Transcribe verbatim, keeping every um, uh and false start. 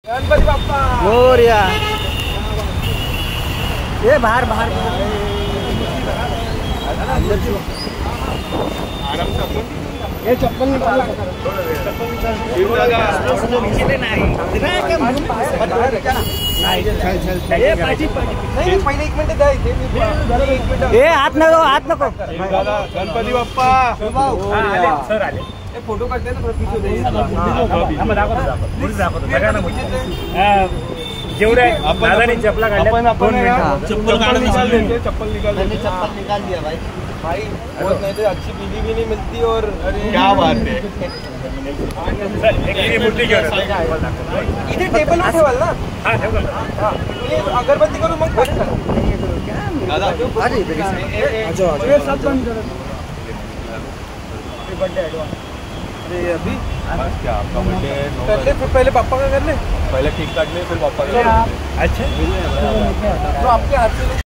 गणपति बाप्पा मोरया। ये बाहर बाहर ये चप्पल निकाल हाथ नको हाथ नको। गणपती बाप्पा सर आले फोटो काढते ना जेवढे दादाने चप्पला काढल्या चप्पल चप्पल निकाल चप्पल निकाल दिया भाई भाई बहुत नहीं तो अच्छी बीवी भी नहीं मिलती और क्या बात है। इधर टेबल पे ठेवाल ना ये अगरबत्ती करू मग दादा बर्थडे एडवांस अरे अभी क्या आपका बर्थडे पहले फिर पहले पापा का कर ले पहले केक काट ले फिर पापा का। अच्छा तो आपके हाथ से